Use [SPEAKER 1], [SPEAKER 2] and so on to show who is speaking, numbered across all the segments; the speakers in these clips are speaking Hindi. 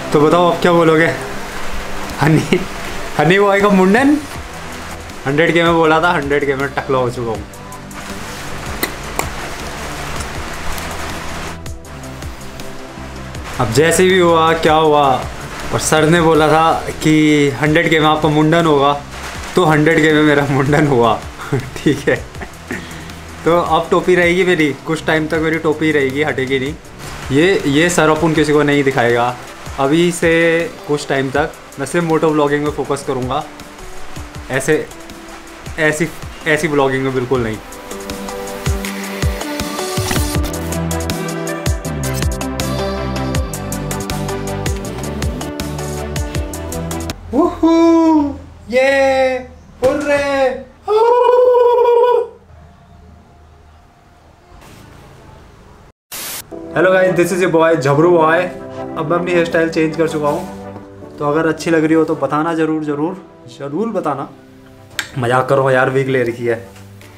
[SPEAKER 1] तो बताओ अब क्या बोलोगे? हनी हनी बॉय का मुंडन 100K में बोला था, 100K में टकला हो चुका हूँ। अब जैसे भी हुआ क्या हुआ, और सर ने बोला था कि 100K में आपका मुंडन होगा, तो 100K में मेरा मुंडन हुआ। ठीक है। तो अब टोपी रहेगी मेरी, कुछ टाइम तक मेरी टोपी रहेगी, हटेगी नहीं। ये सर अपन किसी को नहीं दिखाएगा अभी से कुछ टाइम तक। मैं सिर्फ मोटो ब्लॉगिंग में फोकस करूँगा, ऐसी ब्लॉगिंग में बिल्कुल नहीं। ये hurray. Hello guys, this is a boy Jhabru boy. अब मैं अपनी हेयर स्टाइल चेंज कर चुका हूँ, तो अगर अच्छी लग रही हो तो बताना, ज़रूर बताना। मजाक करो यार, वीक ले रखी है।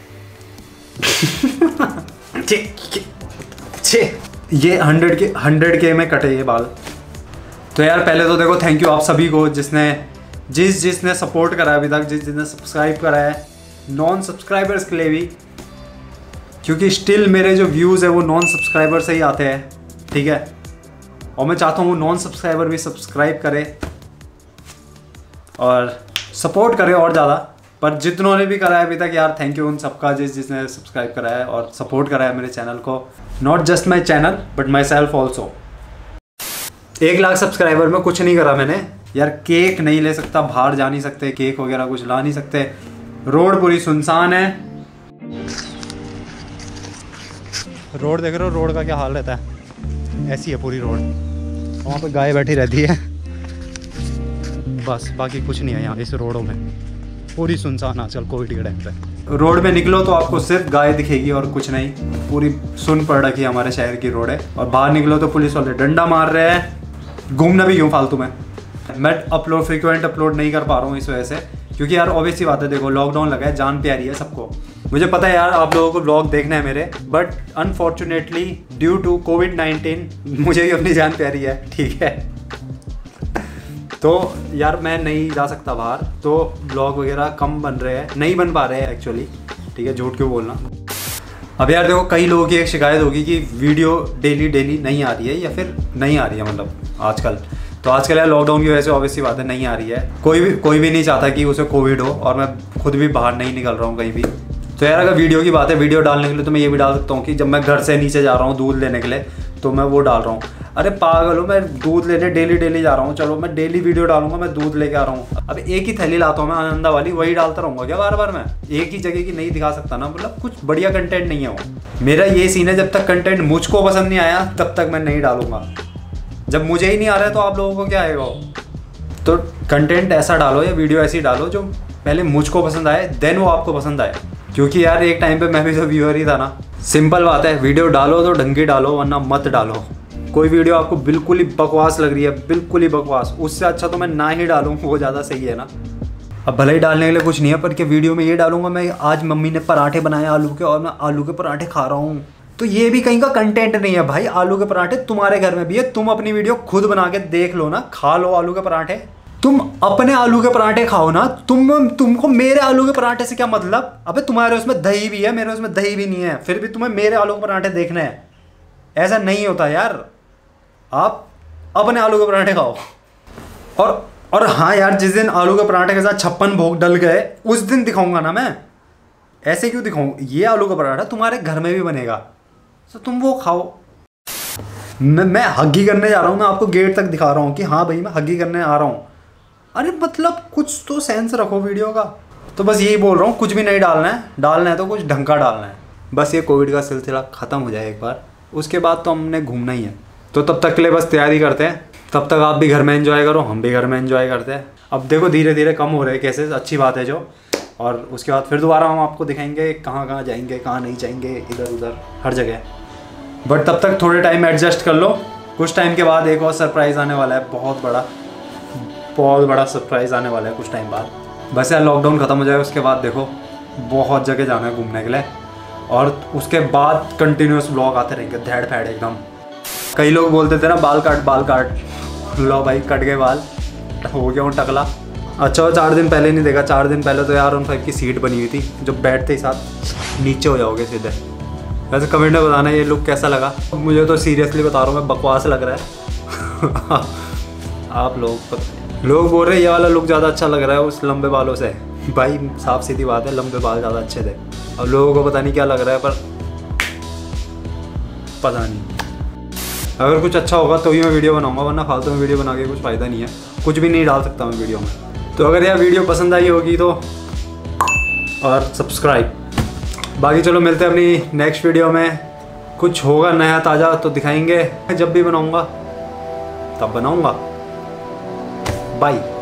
[SPEAKER 1] ये 100K में कटे ये बाल। तो यार पहले तो देखो, थैंक यू आप सभी को जिसने सपोर्ट करा है अभी तक, जिसने सब्सक्राइब करा है, नॉन सब्सक्राइबर्स के लिए भी, क्योंकि स्टिल मेरे जो व्यूज़ है वो नॉन सब्सक्राइबर से ही आते हैं। ठीक है, और मैं चाहता हूँ नॉन सब्सक्राइबर भी सब्सक्राइब करे और सपोर्ट करे और ज़्यादा। पर जितनों ने भी करा है अभी तक यार, थैंक यू उन सबका जिसने सब्सक्राइब करा है और सपोर्ट करा है मेरे चैनल को। Not just my channel but myself also. 1 lakh subscriber में कुछ नहीं करा मैंने यार। केक नहीं ले सकता, बाहर जा नहीं सकते, केक वगैरह कुछ ला नहीं सकते, रोड पूरी सुनसान है। रोड देख रहे हो, रोड का क्या हाल रहता है, ऐसी है पूरी रोड। वहाँ पे गाय बैठी रहती है बस, बाकी कुछ नहीं है यहाँ इस रोडों में। पूरी सुनसान आजकल कोविड के टाइम पे। रोड में निकलो तो आपको सिर्फ गाय दिखेगी और कुछ नहीं, पूरी सुन पड़ रखी है हमारे शहर की रोड है। और बाहर निकलो तो पुलिस वाले डंडा मार रहे हैं। घूमना भी क्यों फालतू में। मैं फ्रीक्वेंट अपलोड नहीं कर पा रहा हूँ इस वजह से, क्योंकि यार ऑब्वियस सी बात है, देखो लॉकडाउन लगा है, जान प्यारी है सबको। मुझे पता है यार आप लोगों को ब्लॉग देखना है मेरे, बट अनफॉर्चुनेटली ड्यू टू कोविड-19 मुझे भी अपनी जान प्यारी है। ठीक है, तो यार मैं नहीं जा सकता बाहर, तो ब्लॉग वगैरह कम बन रहे हैं, नहीं बन पा रहे हैं एक्चुअली। ठीक है, झूठ क्यों बोलना। अब यार देखो, कई लोगों की एक शिकायत होगी कि वीडियो डेली नहीं आ रही है, या फिर नहीं आ रही है मतलब आजकल। तो आजकल यार लॉकडाउन की वजह से ऑब्वियसली बात है नहीं आ रही है। कोई भी नहीं चाहता कि उसे कोविड हो, और मैं खुद भी बाहर नहीं निकल रहा हूँ कहीं भी। तो यार अगर वीडियो की बात है, वीडियो डालने के लिए तो मैं ये भी डाल सकता हूँ कि जब मैं घर से नीचे जा रहा हूँ दूध लेने के लिए, तो मैं वो डाल रहा हूँ। अरे पागल हो, मैं दूध लेने डेली जा रहा हूँ, चलो मैं डेली वीडियो डालूंगा, मैं दूध लेके आ रहा हूँ। अब एक ही थैली लाता हूँ मैं आनंदा वाली, वही डालता रहूँगा क्या बार बार? मैं एक ही जगह की नहीं दिखा सकता ना, मतलब कुछ बढ़िया कंटेंट नहीं है वो। मेरा ये सीन है, जब तक कंटेंट मुझको पसंद नहीं आया तब तक मैं नहीं डालूंगा। जब मुझे ही नहीं आ रहा है तो आप लोगों को क्या आएगा? तो कंटेंट ऐसा डालो या वीडियो ऐसी डालो जो पहले मुझको पसंद आए, देन वो आपको पसंद आए। क्योंकि यार एक टाइम पे मैं भी तो व्यूअर ही था ना। सिंपल बात है, वीडियो डालो तो ढंग की डालो, वरना मत डालो। कोई वीडियो आपको बिल्कुल ही बकवास लग रही है, बिल्कुल ही बकवास, उससे अच्छा तो मैं ना ही डालूँ, वो ज़्यादा सही है ना। अब भले ही डालने के लिए कुछ नहीं है, पर क्या वीडियो में ये डालूंगा मैं आज मम्मी ने पराठे बनाए आलू के और मैं आलू के पराठे खा रहा हूँ, तो ये भी कहीं का कंटेंट नहीं है भाई। आलू के पराठे तुम्हारे घर में भी है, तुम अपनी वीडियो खुद बना के देख लो ना, खा लो आलू के पराठे। तुम अपने आलू के पराठे खाओ ना, तुमको मेरे आलू के पराठे से क्या मतलब? अबे तुम्हारे उसमें दही भी है, मेरे उसमें दही भी नहीं है, फिर भी तुम्हें मेरे आलू के पराठे देखने हैं। ऐसा नहीं होता यार, आप अपने आलू के पराठे खाओ। और हाँ यार, जिस दिन आलू के पराठे के साथ 56 भोग डल गए उस दिन दिखाऊंगा ना मैं। ऐसे क्यों दिखाऊं? ये आलू का पराठा तुम्हारे घर में भी बनेगा, तो तुम वो खाओ। मैं हग्गी करने जा रहा हूँ, मैं आपको गेट तक दिखा रहा हूँ कि हाँ भाई मैं हग्गी करने आ रहा हूँ। अरे मतलब कुछ तो सेंस रखो वीडियो का। तो बस यही बोल रहा हूँ, कुछ भी नहीं डालना है तो कुछ ढंग का डालना है। बस ये कोविड का सिलसिला ख़त्म हो जाए एक बार, उसके बाद तो हमने घूमना ही है। तो तब तक के लिए बस तैयारी करते हैं, तब तक आप भी घर में एंजॉय करो, हम भी घर में एंजॉय करते हैं। अब देखो धीरे धीरे कम हो रहे हैं केसेस, अच्छी बात है जो। और उसके बाद फिर दोबारा हम आपको दिखाएंगे कहाँ कहाँ जाएंगे, कहाँ नहीं जाएंगे, इधर उधर हर जगह। बट तब तक थोड़े टाइम एडजस्ट कर लो, कुछ टाइम के बाद एक और सरप्राइज़ आने वाला है, बहुत बड़ा सरप्राइज़ आने वाला है कुछ टाइम बाद। बस यार लॉकडाउन ख़त्म हो जाए उसके बाद देखो बहुत जगह जाना है घूमने के लिए, और उसके बाद कंटिन्यूस ब्लॉग आते रहेंगे धैड़ फैड़ एकदम। कई लोग बोलते थे ना बाल काट, लो भाई कट गए बाल, हो गया हूँ टकला। अच्छा वो 4 दिन पहले नहीं देखा, 4 दिन पहले तो यार R15 की सीट बनी हुई थी, जो बैठते ही साथ नीचे हो जाओगे सीधे। वैसे कमेंट में बताना ये लुक कैसा लगा। मुझे तो सीरियसली बता रहा हूँ मैं, बकवास लग रहा है। आप लोग बोल रहे हैं ये वाला लुक ज़्यादा अच्छा लग रहा है उस लंबे बालों से। भाई साफ सीधी बात है, लंबे बाल ज़्यादा अच्छे थे। अब लोगों को पता नहीं क्या लग रहा है, पर पता नहीं। अगर कुछ अच्छा होगा तो ही मैं वीडियो बनाऊंगा, वरना फालतू में वीडियो बना के कुछ फ़ायदा नहीं है। कुछ भी नहीं डाल सकता मैं वीडियो में। तो अगर यह वीडियो पसंद आई होगी तो और सब्सक्राइब। बाकी चलो मिलते हैं अपनी नेक्स्ट वीडियो में। कुछ होगा नया ताज़ा तो दिखाएंगे, जब भी बनाऊंगा तब बनाऊंगा। बाय।